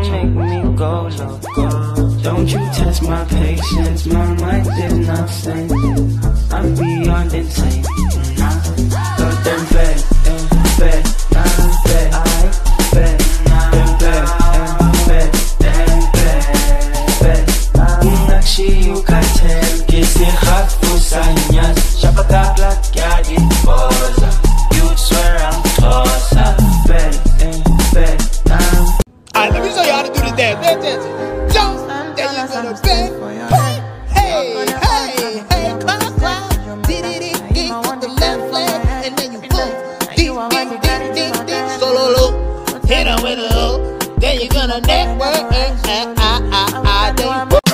don't make me go loco. Don't you test my patience, my mind is not sane. I'm beyond insane. So then bad, bad, I'm bad, I bad, then bad, bad, then bad. Nakshi ukatem, kisi khatfu sanyas. Shapakaklat yadi boza. You'd swear I'm closer. Bad, bad, Alright, let me show you how to do this dance. Pay attention. Jump, then you gonna bend. Hey, hey, hey, clockwise. Did with the left leg, and then you boom. Ding, solo loop. Hit 'em with a hook. Then you're gonna network. Then you boom.